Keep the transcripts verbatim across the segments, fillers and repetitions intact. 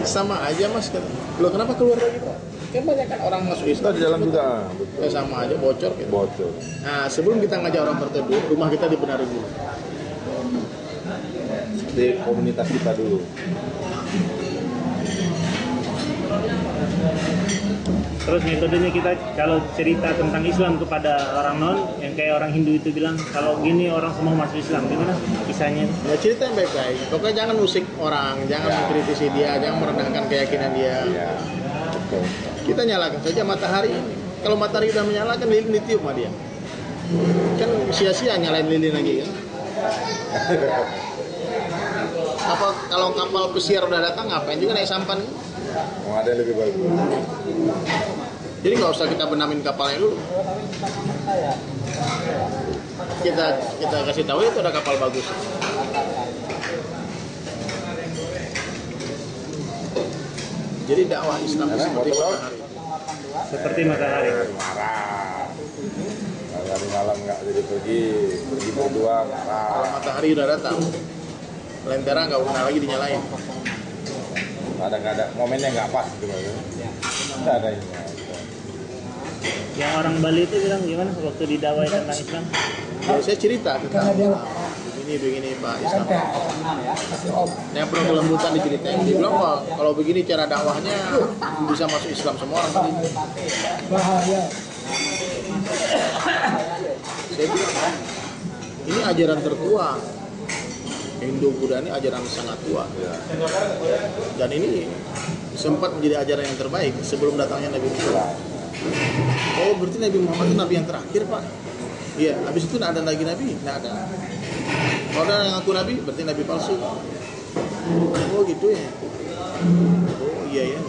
Sama aja mas, lo kenapa keluar lagi pak? Kan banyak kan orang masuk Islam Kita di dalam juga, ya sama aja bocor gitu. bocor. Nah sebelum kita ngajak orang berteduh, rumah kita dibenarin dulu. Di komunitas kita dulu. Terus metodenya kita kalau cerita tentang Islam kepada orang non, yang kayak orang Hindu itu bilang kalau gini orang semua masuk Islam, gimana kisahnya? Ya cerita yang baik-baik. Pokoknya jangan musik orang, jangan Ya. mengkritisi dia, jangan merendahkan keyakinan dia. Iya, betul. Kita nyalakan saja matahari ini. Kalau matahari udah menyala kan lilin ditiup sama dia. Kan sia-sia nyalain lilin lagi kan. Apa kalau kapal pesiar udah datang ngapain juga naik sampan? Mau ada yang lebih bagus. Jadi nggak usah kita benamin kapalnya dulu. Kita kita kasih tahu itu ada kapal bagus. Jadi dakwah Islam itu seperti matahari. Seperti matahari. Marah. Hari malam nggak jadi pergi, pergi berdua marah. Kalau matahari udah datang, lentera nggak pernah lagi dinyalain. Ada nggak ada momennya nggak pas gitu kan? Nggak ada ini. Yang orang Bali itu bilang gimana waktu didakwai tentang Islam? Ya, saya cerita tentang begini begini Pak Islam. Yang perlu kelembutan diceritain. Dia bilang wah kalau begini cara dakwahnya bisa masuk Islam semua orang tadi. Saya bilang ini ajaran tertua. Hindu Buddha ini ajaran sangat tua. Dan ini sempat menjadi ajaran yang terbaik sebelum datangnya Nabi Muhammad. Oh berarti Nabi Muhammad itu Nabi yang terakhir Pak? Iya, habis itu nggak ada lagi Nabi? Nggak ada. Kalau ada yang ngaku Nabi, berarti Nabi palsu. Oh gitu ya? Oh iya ya.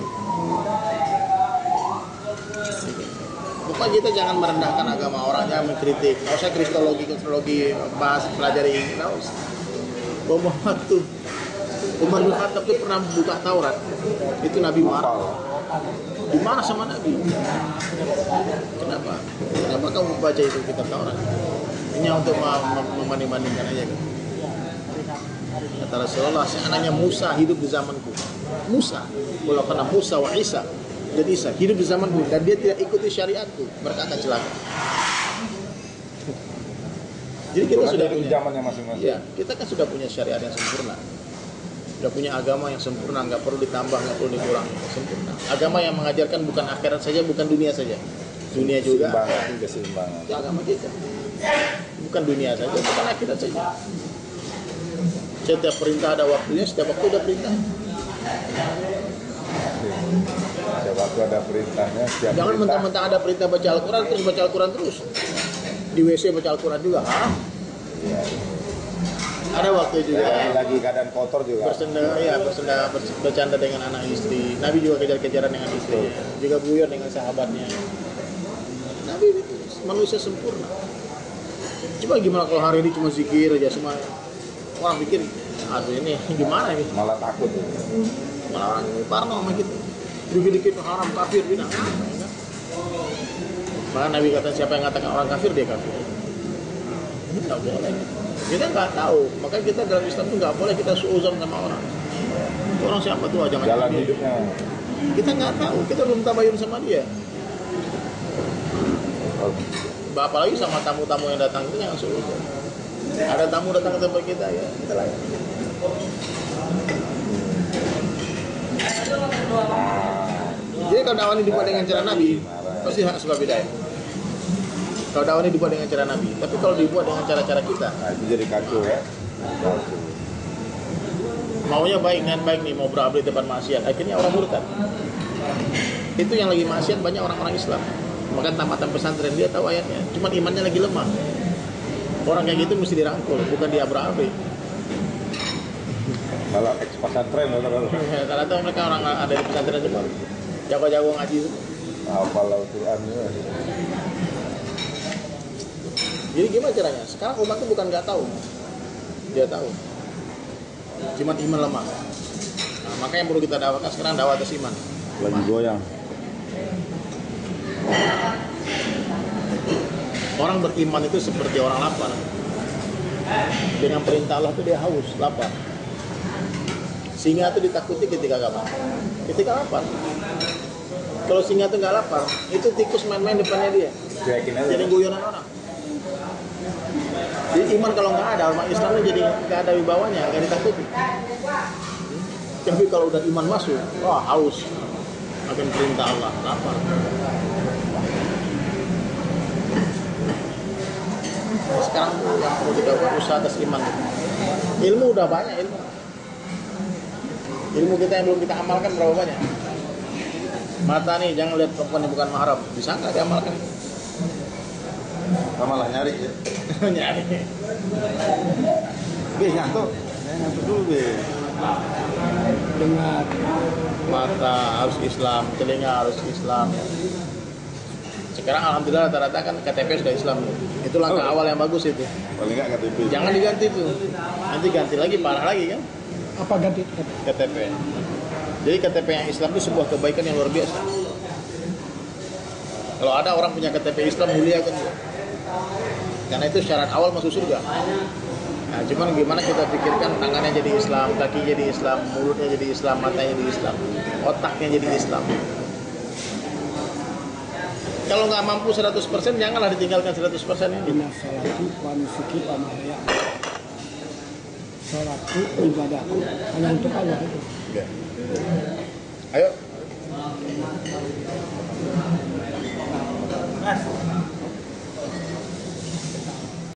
Pokoknya kita jangan merendahkan agama orang, jangan mengkritik. Nggak usah kristologi, kristologi, bahas, pelajari ini, nggak usah. Muhammad tuh, Umar bin Khattab tuh pernah buka Taurat, itu Nabi marah. Gimana sama Nabi? Kenapa? Kenapa kamu baca itu kitab Taurat? Ini untuk membanding-bandingkan aja kan? Kata Rasulullah, anaknya Musa hidup di zamanku. Musa, walau karena Musa wa Isa, jadi Isa hidup di zamanku dan dia tidak ikuti syariatku, berkata celaka. Jadi kita sudah punya zamannya masing-masing. Ya, kita kan sudah punya syariat yang sempurna. Sudah punya agama yang sempurna, nggak perlu ditambah, nggak perlu dikurangi, sempurna. Agama yang mengajarkan bukan akhirat saja, bukan dunia saja. Dunia juga. Keseimbangan, keseimbangan. Itu agama kita. Bukan dunia saja, bukan akhirat saja. Setiap perintah ada waktunya, setiap waktu ada perintah. Setiap waktu ada perintahnya, setiap Jangan perintah. mentang-mentang ada perintah baca Al-Quran, terus baca Al-Quran terus. Di W C baca Al-Quran juga, hah? Iya. Ada waktu juga. Lagi, lagi keadaan kotor juga. Bersenda, ya bersenda, bers- bercanda dengan anak istri. Nabi juga kejar-kejaran dengan istrinya, juga buyur dengan sahabatnya. Nabi itu manusia sempurna. Coba gimana kalau hari ini cuma zikir aja semua orang pikir, aduh ini gimana ini? Malah takut. Malah orang ini parno sama kita. Dikit-dikit haram kafir bina. Maka Nabi kata siapa yang mengatakan orang kafir dia kafir. Tidak boleh. Kita nggak tahu, makanya kita dalam Islam itu nggak boleh kita suuzon sama orang. Itu orang siapa tuh, jangan Jalan jangan. hidupnya. Kita nggak tahu, kita belum tabayun sama dia. Oh, Apalagi sama tamu-tamu yang datang itu jangan suuzon. Ada tamu datang ke tempat kita ya, kita layan. Jadi kalau dakwah ini dibuat dengan cara Nabi, pasti hak sebab hidayah. Kalau dakwah ini dibuat dengan cara Nabi, tapi kalau dibuat dengan cara-cara kita, nah itu jadi kacau ya. Kacau. maunya baik dengan baik nih, mau berabdi depan maksiat, akhirnya orang murtad. Itu yang lagi maksiat banyak orang-orang Islam. Maka tamatan pesantren dia tahu ayatnya, cuma imannya lagi lemah. Orang kayak gitu mesti dirangkul, bukan dia berabdi. Kalau eks pesantren kalau Karena tahu mereka orang ada di pesantren semua, jago-jago ngaji itu. hafal Al-Quran ya. Jadi gimana caranya? Sekarang umat itu bukan nggak tahu, dia tahu. Cuma iman lemah. Nah, maka yang perlu kita dakwakan sekarang dakwah atas iman. Lagi goyang. Orang beriman itu seperti orang lapar. Dengan perintah Allah itu dia haus, lapar. Singa itu ditakuti ketika kapan? Ketika lapar. Kalau singa itu nggak lapar, itu tikus main-main depannya dia. Cuekin aja. Jadi guyonan orang. Jadi iman kalau nggak ada, umat Islamnya jadi nggak ada wibawanya, nggak ditakuti. Tapi kalau udah iman masuk, wah haus akan perintah Allah, lapar. Sekarang tuh yang perlu kita buat usaha atas iman. Ilmu udah banyak ilmu. Ilmu kita yang belum kita amalkan berapa banyak? Mata nih, jangan lihat perempuan yang bukan mahram. Bisa nggak diamalkan? Sama lah nyari ya. Nyari. Be, nyantuk. Ya, nyantuk dulu, Be. Dengar. Mata harus Islam, telinga harus Islam. Sekarang alhamdulillah rata-rata kan K T P sudah Islam. Itu langkah Oh. awal yang bagus itu. Paling nggak K T P. Jangan diganti itu. Nanti ganti lagi, parah lagi kan? Apa ganti? K T P. Jadi K T P yang Islam itu sebuah kebaikan yang luar biasa. Kalau ada orang punya K T P Islam, muliakan dia. Karena itu syarat awal masuk surga. Nah, cuman gimana kita pikirkan tangannya jadi Islam, kaki jadi Islam, mulutnya jadi Islam, matanya jadi Islam, otaknya jadi Islam. Kalau nggak mampu seratus persen, janganlah ditinggalkan seratus persen ini. Inna salati wa nusuki wa mahyaya. Salatku, ibadahku hanya untuk Allah itu. Ya. Ayo. Mas,